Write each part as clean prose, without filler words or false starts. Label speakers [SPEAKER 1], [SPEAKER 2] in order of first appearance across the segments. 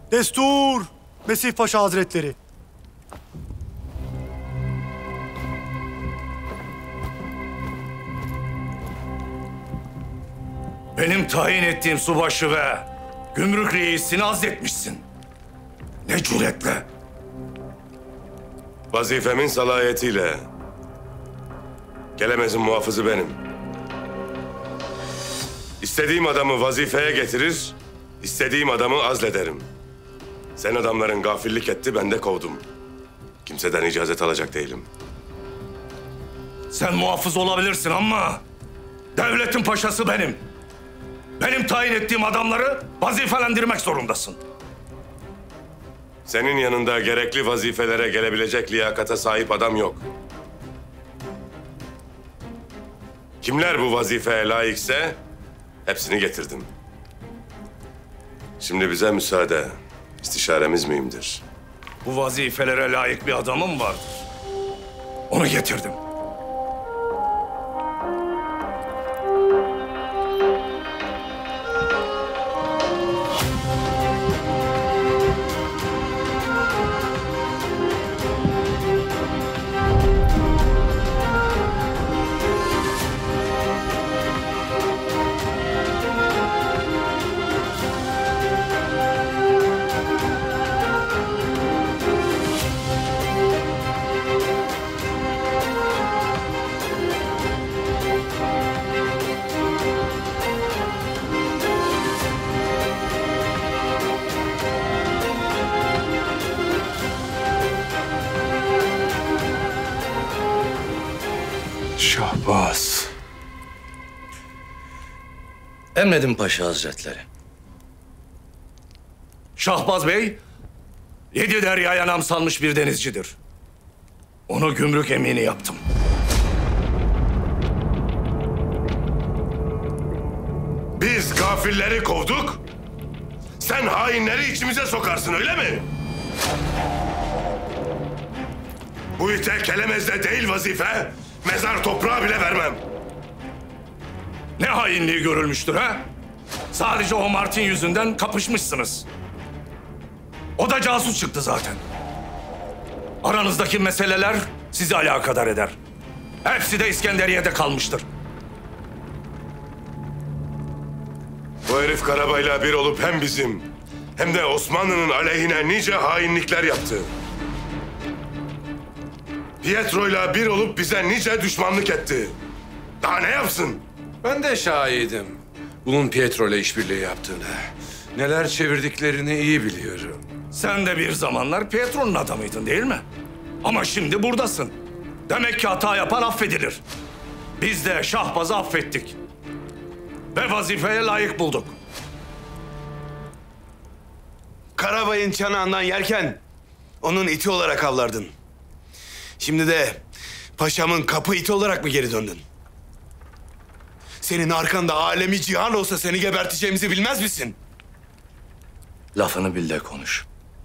[SPEAKER 1] Destur! Mesih Paşa Hazretleri.
[SPEAKER 2] Benim tayin ettiğim subaşı ve gümrük reisini azletmişsin. Ne cüretle?
[SPEAKER 3] Vazifemin salayetiyle. Gelemez'in muhafızı benim. İstediğim adamı vazifeye getirir, istediğim adamı azlederim. Sen adamların gafillik etti, ben de kovdum. Kimseden icazet alacak değilim.
[SPEAKER 2] Sen muhafız olabilirsin ama devletin paşası benim. Benim tayin ettiğim adamları vazifelendirmek zorundasın.
[SPEAKER 3] Senin yanında gerekli vazifelere gelebilecek liyakata sahip adam yok. Kimler bu vazifeye layıkse hepsini getirdim. Şimdi bize müsaade. İstişaremiz mühimdir.
[SPEAKER 2] Bu vazifelere layık bir adamım vardır. Onu getirdim.
[SPEAKER 4] Şahbaz.
[SPEAKER 2] Emredin Paşa Hazretleri. Şahbaz Bey, 7 deryaya nam salmış bir denizcidir. Onu gümrük emini yaptım.
[SPEAKER 3] Biz gafilleri kovduk, sen hainleri içimize sokarsın öyle mi? Bu ite Kelemez'de değil vazife, mezar toprağı bile vermem.
[SPEAKER 2] Ne hainliği görülmüştür ha? Sadece o Martin yüzünden kapışmışsınız. O da casus çıktı zaten. Aranızdaki meseleler sizi alakadar eder. Hepsi de İskenderiye'de kalmıştır.
[SPEAKER 3] Bu herif Karabay'la bir olup hem bizim hem de Osmanlı'nın aleyhine nice hainlikler yaptı. Pietro'yla bir olup bize nice düşmanlık etti. Daha ne yapsın?
[SPEAKER 4] Ben de şahidim. Bunun Pietro ile işbirliği yaptığını. Neler çevirdiklerini iyi biliyorum.
[SPEAKER 2] Sen de bir zamanlar Pietro'nun adamıydın değil mi? Ama şimdi buradasın. Demek ki hata yapan affedilir. Biz de Şahbaz'ı affettik. Ve vazifeye layık bulduk.
[SPEAKER 5] Karabay'ın çanağından yerken onun iti olarak avlardın. Şimdi de paşamın kapı iti olarak mı geri döndün? Senin arkanda alemi cihan olsa seni geberteceğimizi bilmez misin?
[SPEAKER 6] Lafını bil de konuş.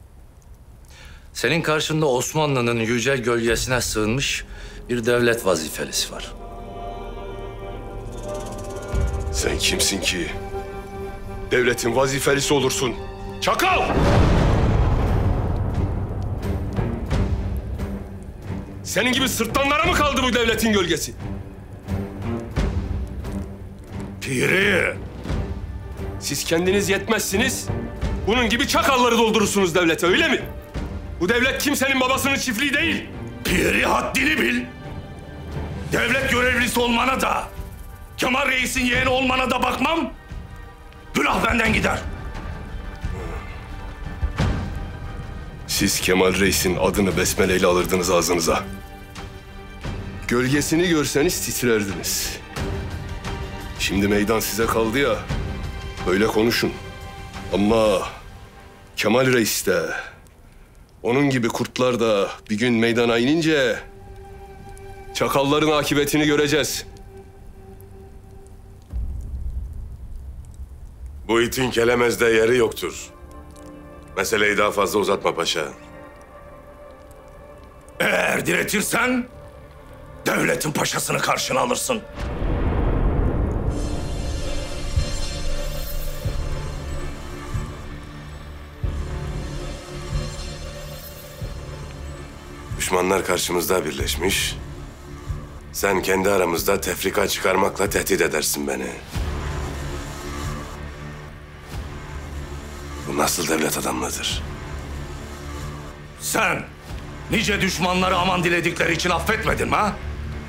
[SPEAKER 6] Senin karşında Osmanlı'nın yüce gölgesine sığınmış bir devlet vazifelisi var.
[SPEAKER 3] Sen kimsin ki? Devletin vazifelisi olursun. Çakal! Senin gibi sırtlanlara mı kaldı bu devletin gölgesi?
[SPEAKER 2] Piri!
[SPEAKER 3] Siz kendiniz yetmezsiniz, bunun gibi çakalları doldurursunuz devlete, öyle mi? Bu devlet kimsenin babasının çiftliği değil.
[SPEAKER 2] Piri haddini bil. Devlet görevlisi olmana da, Kemal Reis'in yeğeni olmana da bakmam. Günah benden gider.
[SPEAKER 3] Siz Kemal Reis'in adını besmeleyle alırdınız ağzınıza. Gölgesini görseniz titrerdiniz. Şimdi meydan size kaldı ya, böyle konuşun. Ama Kemal Reis de, onun gibi kurtlar da bir gün meydana inince çakalların akıbetini göreceğiz. Bu itin Kelemez'de yeri yoktur. Meseleyi daha fazla uzatma paşa.
[SPEAKER 2] Eğer diretirsen devletin paşasını karşına alırsın.
[SPEAKER 4] Düşmanlar karşımızda birleşmiş. Sen kendi aramızda tefrika çıkarmakla tehdit edersin beni. Bu nasıl devlet adamlığıdır?
[SPEAKER 2] Sen nice düşmanları aman diledikleri için affetmedin mi ha?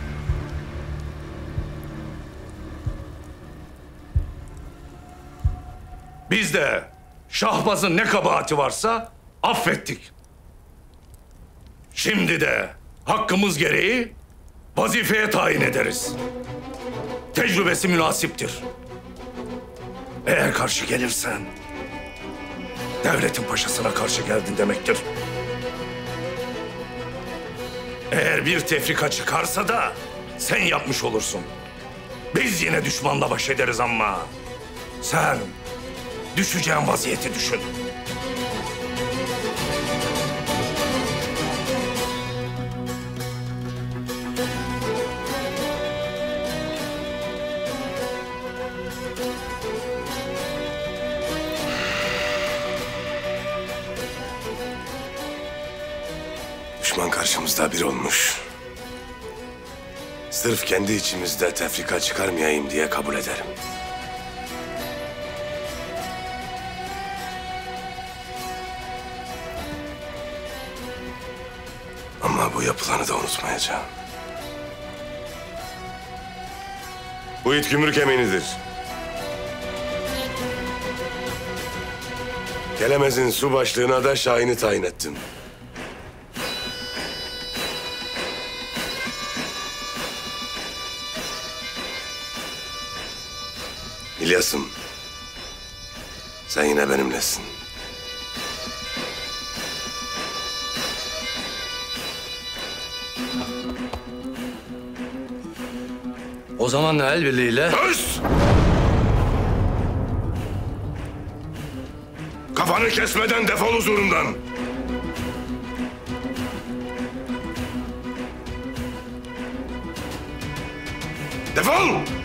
[SPEAKER 2] Biz de Şahbaz'ın ne kabahati varsa affettik. Şimdi de hakkımız gereği vazifeye tayin ederiz. Tecrübesi münasiptir. Eğer karşı gelirsen devletin paşasına karşı geldin demektir. Eğer bir tefrika çıkarsa da sen yapmış olursun. Biz yine düşmanla baş ederiz ama sen düşeceğin vaziyeti düşün.
[SPEAKER 4] Düşman karşımızda bir olmuş. Sırf kendi içimizde tefrika çıkarmayayım diye kabul ederim. Ama bu yapılanı da unutmayacağım. Bu it gümrük eminidir. Gelemez'in su başlığına da Şahin'i tayin ettim. İlyas'ım, sen yine benimlesin.
[SPEAKER 6] O zaman el birliğiyle...
[SPEAKER 2] Öz!
[SPEAKER 4] Kafanı kesmeden defol huzurumdan. Defol!